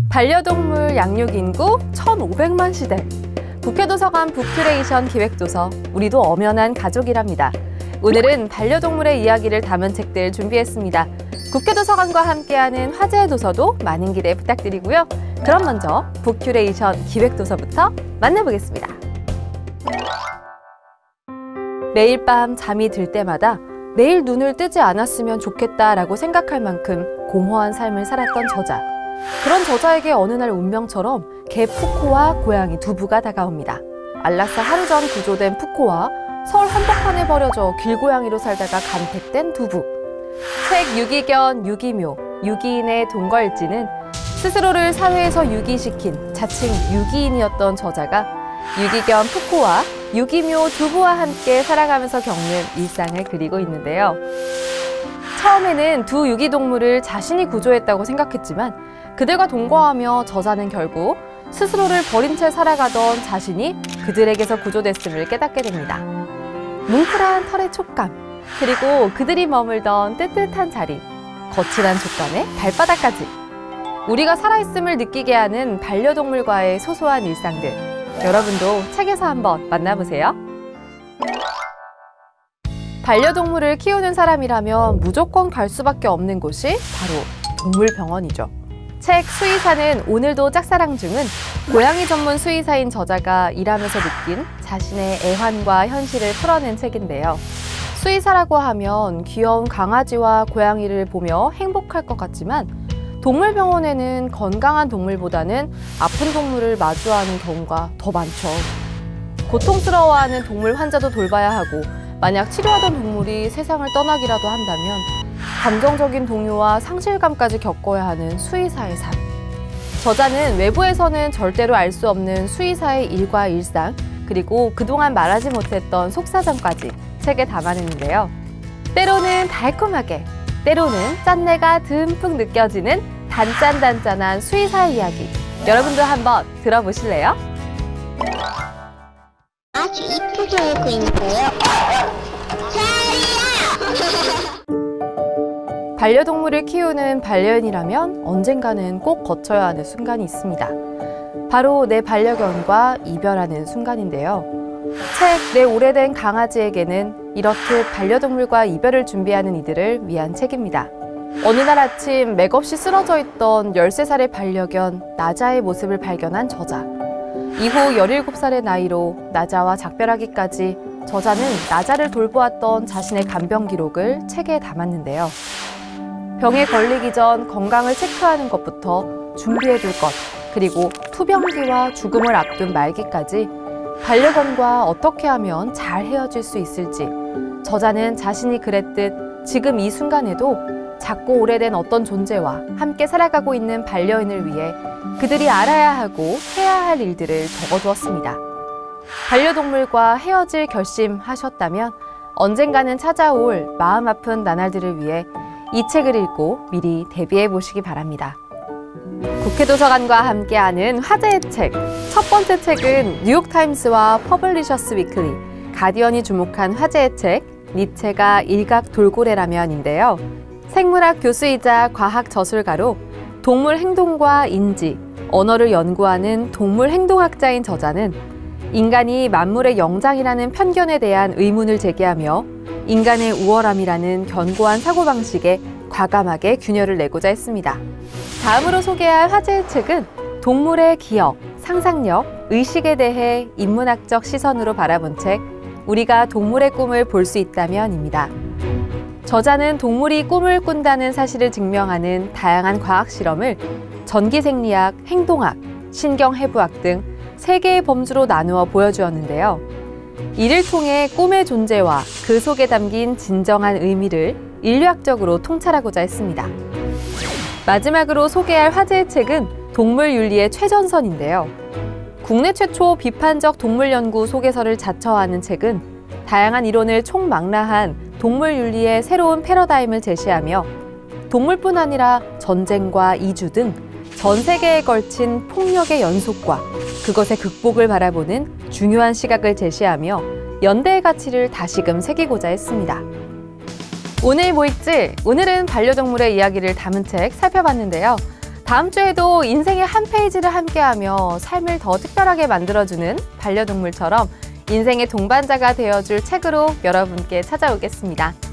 반려동물 양육 인구 1,500만 시대. 국회도서관 북큐레이션 기획도서, 우리도 엄연한 가족이랍니다. 오늘은 반려동물의 이야기를 담은 책들 준비했습니다. 국회도서관과 함께하는 화제의 도서도 많은 기대 부탁드리고요. 그럼 먼저 북큐레이션 기획도서부터 만나보겠습니다. 매일 밤 잠이 들 때마다 내일 눈을 뜨지 않았으면 좋겠다라고 생각할 만큼 공허한 삶을 살았던 저자. 그런 저자에게 어느 날 운명처럼 개 푸코와 고양이 두부가 다가옵니다. 안락사 하루 전 구조된 푸코와 서울 한복판에 버려져 길고양이로 살다가 간택된 두부. 책 유기견, 유기묘, 유기인의 동거일지는 스스로를 사회에서 유기시킨 자칭 유기인이었던 저자가 유기견 푸코와 유기묘 두부와 함께 살아가면서 겪는 일상을 그리고 있는데요. 처음에는 두 유기동물을 자신이 구조했다고 생각했지만 그들과 동거하며 저자는 결국 스스로를 버린 채 살아가던 자신이 그들에게서 구조됐음을 깨닫게 됩니다. 뭉클한 털의 촉감, 그리고 그들이 머물던 뜨뜻한 자리, 거칠한 촉감의 발바닥까지. 우리가 살아있음을 느끼게 하는 반려동물과의 소소한 일상들. 여러분도 책에서 한번 만나보세요. 반려동물을 키우는 사람이라면 무조건 갈 수밖에 없는 곳이 바로 동물병원이죠. 책 수의사는 오늘도 짝사랑 중은 고양이 전문 수의사인 저자가 일하면서 느낀 자신의 애환과 현실을 풀어낸 책인데요. 수의사라고 하면 귀여운 강아지와 고양이를 보며 행복할 것 같지만 동물병원에는 건강한 동물보다는 아픈 동물을 마주하는 경우가 더 많죠. 고통스러워하는 동물 환자도 돌봐야 하고 만약 치료하던 동물이 세상을 떠나기라도 한다면 감정적인 동요와 상실감까지 겪어야 하는 수의사의 삶. 저자는 외부에서는 절대로 알 수 없는 수의사의 일과 일상, 그리고 그동안 말하지 못했던 속사정까지 책에 담아냈는데요. 때로는 달콤하게, 때로는 짠내가 듬뿍 느껴지는 단짠단짠한 수의사의 이야기. 여러분도 한번 들어보실래요? 아주 이쁘게 울고 있는데요. 반려동물을 키우는 반려인이라면 언젠가는 꼭 거쳐야 하는 순간이 있습니다. 바로 내 반려견과 이별하는 순간인데요. 책 내 오래된 강아지에게는 이렇듯 반려동물과 이별을 준비하는 이들을 위한 책입니다. 어느 날 아침 맥없이 쓰러져 있던 13살의 반려견 나자의 모습을 발견한 저자. 이후 17살의 나이로 나자와 작별하기까지 저자는 나자를 돌보았던 자신의 간병 기록을 책에 담았는데요. 병에 걸리기 전 건강을 체크하는 것부터 준비해둘 것, 그리고 투병기와 죽음을 앞둔 말기까지 반려견과 어떻게 하면 잘 헤어질 수 있을지, 저자는 자신이 그랬듯 지금 이 순간에도 작고 오래된 어떤 존재와 함께 살아가고 있는 반려인을 위해 그들이 알아야 하고 해야 할 일들을 적어두었습니다. 반려동물과 헤어질 결심하셨다면 언젠가는 찾아올 마음 아픈 나날들을 위해 이 책을 읽고 미리 대비해 보시기 바랍니다. 국회도서관과 함께하는 화제의 책. 첫 번째 책은 뉴욕타임스와 퍼블리셔스 위클리, 가디언이 주목한 화제의 책, 니체가 일각 돌고래라면인데요. 생물학 교수이자 과학 저술가로 동물 행동과 인지, 언어를 연구하는 동물 행동학자인 저자는 인간이 만물의 영장이라는 편견에 대한 의문을 제기하며 인간의 우월함이라는 견고한 사고방식에 과감하게 균열을 내고자 했습니다. 다음으로 소개할 화제의 책은 동물의 기억, 상상력, 의식에 대해 인문학적 시선으로 바라본 책, 우리가 동물의 꿈을 볼 수 있다면입니다. 저자는 동물이 꿈을 꾼다는 사실을 증명하는 다양한 과학 실험을 전기생리학, 행동학, 신경해부학 등 3개의 범주로 나누어 보여주었는데요. 이를 통해 꿈의 존재와 그 속에 담긴 진정한 의미를 인류학적으로 통찰하고자 했습니다. 마지막으로 소개할 화제의 책은 동물윤리의 최전선인데요. 국내 최초 비판적 동물연구 소개서를 자처하는 책은 다양한 이론을 총망라한 동물윤리의 새로운 패러다임을 제시하며 동물뿐 아니라 전쟁과 이주 등 전 세계에 걸친 폭력의 연속과 그것의 극복을 바라보는 중요한 시각을 제시하며 연대의 가치를 다시금 새기고자 했습니다. 오늘 뭐 읽지? 오늘은 반려동물의 이야기를 담은 책 살펴봤는데요. 다음 주에도 인생의 한 페이지를 함께하며 삶을 더 특별하게 만들어주는 반려동물처럼 인생의 동반자가 되어줄 책으로 여러분께 찾아오겠습니다.